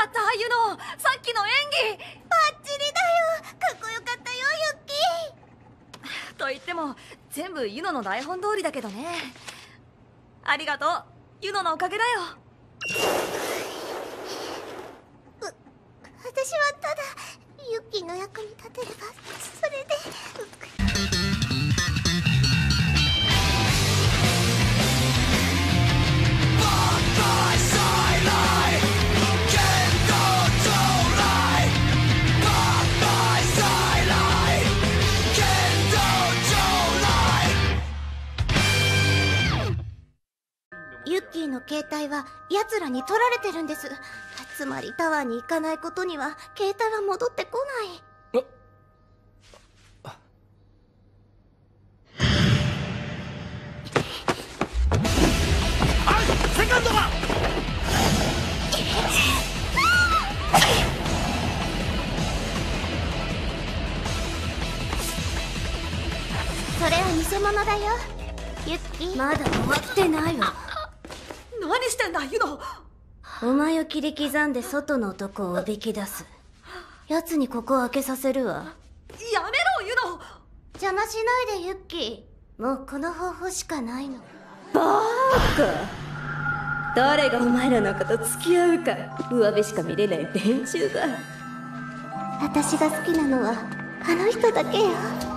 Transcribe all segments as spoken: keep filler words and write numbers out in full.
ったユノ。さっきの演技バッチリだよ。かっこよかったよユッキー。 と言っても全部ユノの台本通りだけどね。ありがとう、ユノのおかげだよ。 う私はただユッキーの役に立てればそれで。ユッキーの携帯は奴らに取られてるんです。つまりタワーに行かないことには携帯は戻ってこない。 あい、セカンドはそれは偽物だよユッキー。 まだ終わってないわ。 何してんだユノ。 お前を切り刻んで外の男をおびき出す。奴にここを開けさせるわ。 やめろユノ。 邪魔しないでユッキー。もうこの方法しかないの。バーカ。誰がお前らのこと付き合うか。上辺しか見れない連中だ。 私が好きなのはあの人だけよ。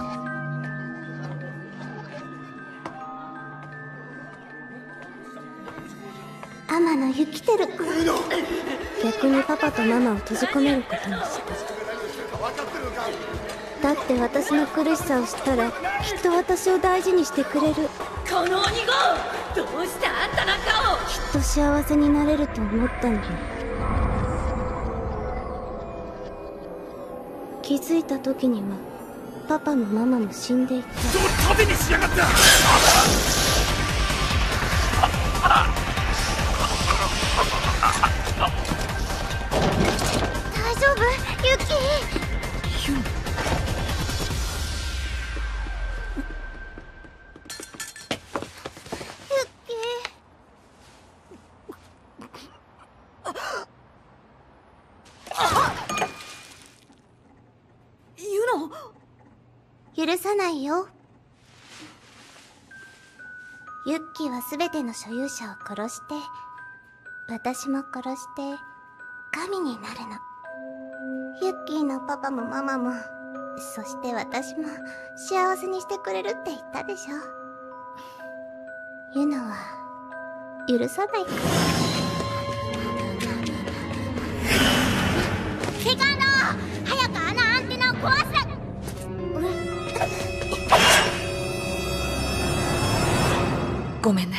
天野生きてる。 逆にパパとママを閉じ込めることにした。だって私の苦しさを知ったらきっと私を大事にしてくれる。 この鬼子、どうしてあんたなんかを。 きっと幸せになれると思ったのに。気づいた時にはパパもママも死んでいた。 人を盾にしやがった。 大丈夫ユッキー。 ユノ。 ユッキー。ユノ。 ー許さないよ。ユッキーは全ての所有者を殺して私も殺して神になるの。ユッキーのパパもママもそして私も幸せにしてくれるって言ったでしょ。ユノは許さないから。セカンド、早くあのアンテナを壊す。 ごめんね。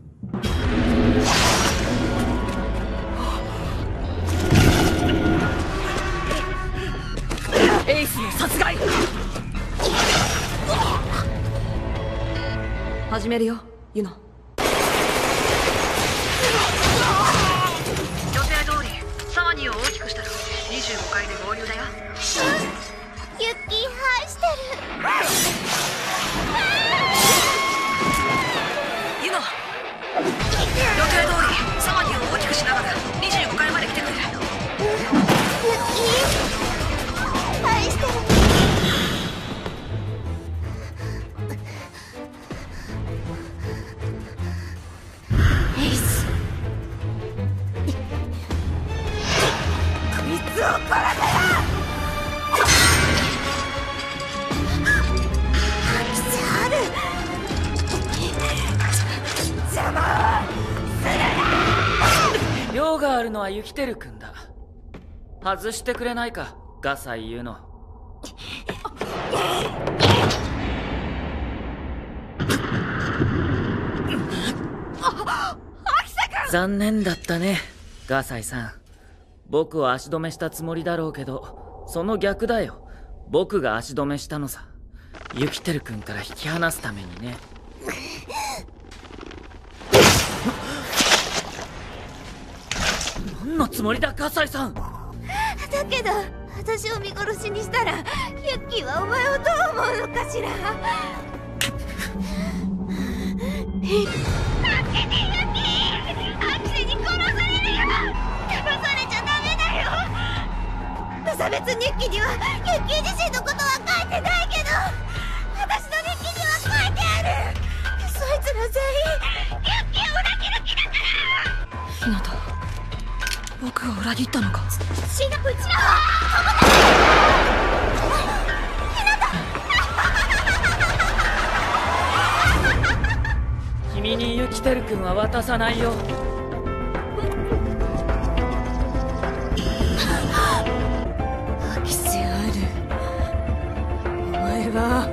エイスの殺害。始めるよユノ。 予定通りサワニーを大きくしたらにじゅうごかいで合流だよ。 ユッキー愛してる。 ユノ、予定通りサワニーを大きくしながらにじゅうごかいまで来てくれる。 ユッキー愛してる。 エイス。 こいつを殺せよ。 用があるのはユキテル君だ。外してくれないかガサイユノ。残念だったねガサイさん。僕を足止めしたつもりだろうけどその逆だよ。僕が足止めしたのさ。ユキテル君から引き離すためにね。何のつもりだガサイさん。 だけど私を見殺しにしたらユッキーはお前をどう思うのかしら。助けてユッキー。アキセに殺されるよ。殺されちゃダメだよ。 別日記にはユッキー自身のことは書いてないけど、私の日記には書いてある。そいつら全員ユッキーを裏切る気だから。 ひなた、僕を裏切ったのか。 違う、うちらは君にユキテル君は渡さないよ。 キスある。お前は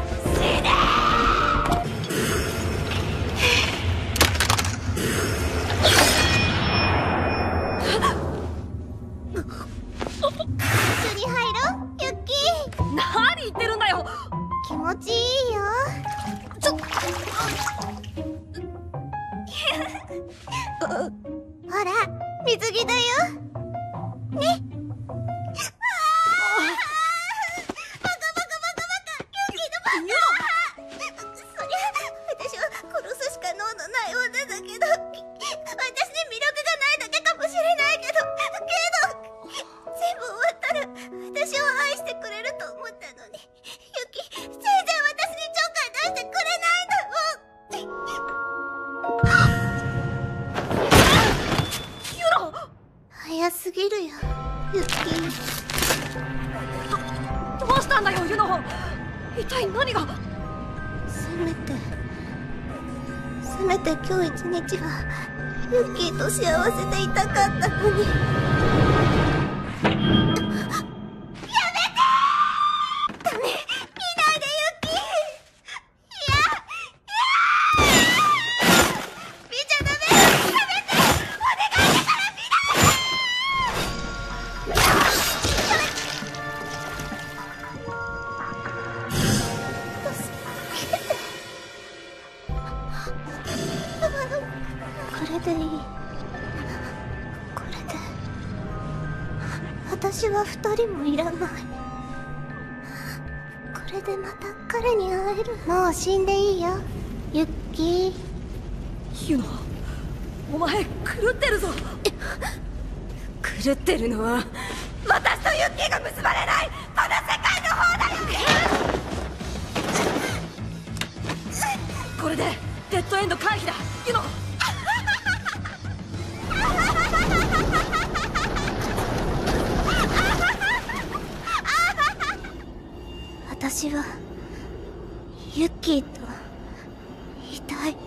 一緒に入ろう、ユッキー。 何言ってるんだよ。 気持ちいいよ。 ちょっほら、水着だよ。ね。バカバカバカバカ、ユッキーのバカ。そりゃ私は殺すしか能のない女だけど、私に魅力がないだけかもしれないけど、けど全部終わったら私を愛してくれると思ったのに、ユキ全然私にちょっかい出してくれないんだもん。早すぎるよ、ユキ。 どどうしたんだよ、ユノ。一体何が。 せめてせめて今日一日はユッキーと幸せでいたかったのに。これでいい。これで私は二人もいらない。これでまた彼に会える。もう死んでいいよ、ユッキー。 ユノ、お前狂ってるぞ。 狂ってるのは私とユッキーが結ばれないこの世界の方だよ。 これでデッドエンド回避だ、ユノ。 私はユッキーといたい。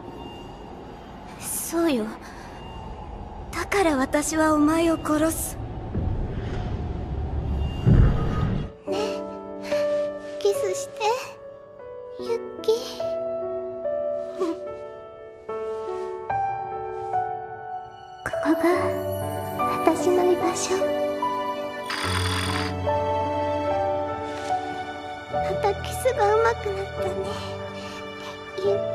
そうよ。だから私はお前を殺す。 ねえ、キスしてユッキー。ここが私の居場所。またキスが上手くなったね、ユッキー。